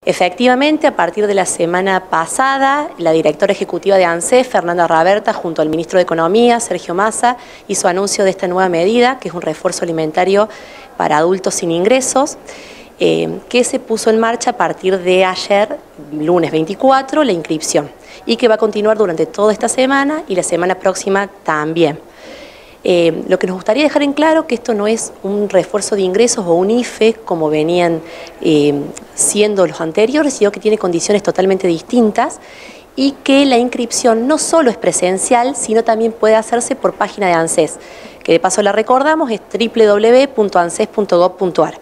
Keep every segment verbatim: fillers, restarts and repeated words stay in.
Efectivamente, a partir de la semana pasada, la directora ejecutiva de ANSES, Fernanda Raberta, junto al ministro de Economía, Sergio Massa, hizo anuncio de esta nueva medida, que es un refuerzo alimentario para adultos sin ingresos, eh, que se puso en marcha a partir de ayer, lunes veinticuatro, la inscripción, y que va a continuar durante toda esta semana y la semana próxima también. Eh, lo que nos gustaría dejar en claro que esto no es un refuerzo de ingresos o un I F E como venían eh, siendo los anteriores, sino que tiene condiciones totalmente distintas y que la inscripción no solo es presencial, sino también puede hacerse por página de ANSES, que de paso la recordamos, es doble u doble u doble u punto anses punto gob punto ar.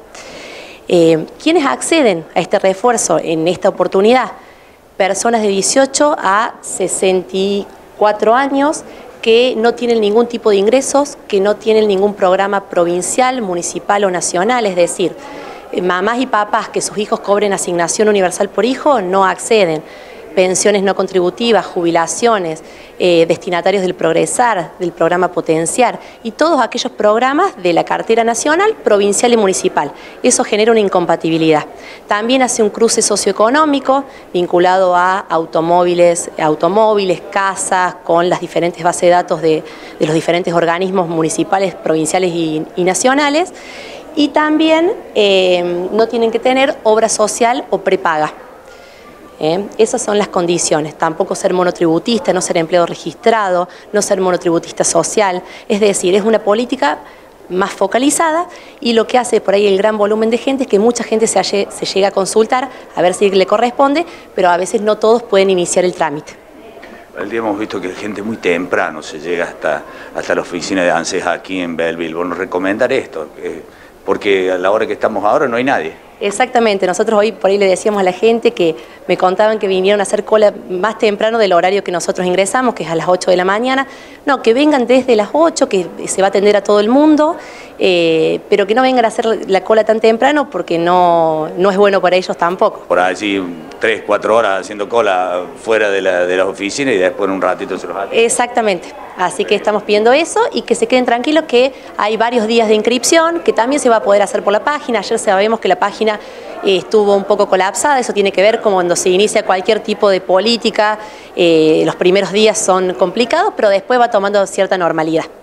Eh, ¿Quiénes acceden a este refuerzo en esta oportunidad? Personas de dieciocho a sesenta y cuatro años, que no tienen ningún tipo de ingresos, que no tienen ningún programa provincial, municipal o nacional, es decir, mamás y papás que sus hijos cobren asignación universal por hijo no acceden. Pensiones no contributivas, jubilaciones, eh, destinatarios del Progresar, del programa Potenciar y todos aquellos programas de la cartera nacional, provincial y municipal. Eso genera una incompatibilidad. También hace un cruce socioeconómico vinculado a automóviles, automóviles, casas, con las diferentes bases de datos de, de los diferentes organismos municipales, provinciales y, y nacionales. Y también eh, no tienen que tener obra social o prepaga. ¿Eh? Esas son las condiciones, tampoco ser monotributista, no ser empleado registrado, no ser monotributista social, es decir, es una política más focalizada y lo que hace por ahí el gran volumen de gente es que mucha gente se, halle, se llega a consultar a ver si le corresponde, pero a veces no todos pueden iniciar el trámite. El día hemos visto que gente muy temprano se llega hasta, hasta la oficina de ANSES aquí en Belleville. Bueno, recomendar esto, eh, porque a la hora que estamos ahora no hay nadie. Exactamente, nosotros hoy por ahí le decíamos a la gente que me contaban que vinieron a hacer cola más temprano del horario que nosotros ingresamos, que es a las ocho de la mañana. No, que vengan desde las ocho, que se va a atender a todo el mundo, eh, pero que no vengan a hacer la cola tan temprano porque no, no es bueno para ellos tampoco. Por allí tres, cuatro horas haciendo cola fuera de la, de las oficinas y después en un ratito se los hacen. Exactamente, así que estamos pidiendo eso y que se queden tranquilos que hay varios días de inscripción, que también se va a poder hacer por la página. Ayer sabemos que la página eh, estuvo un poco colapsada, eso tiene que ver con cuando se inicia cualquier tipo de política, eh, los primeros días son complicados, pero después va tomando cierta normalidad.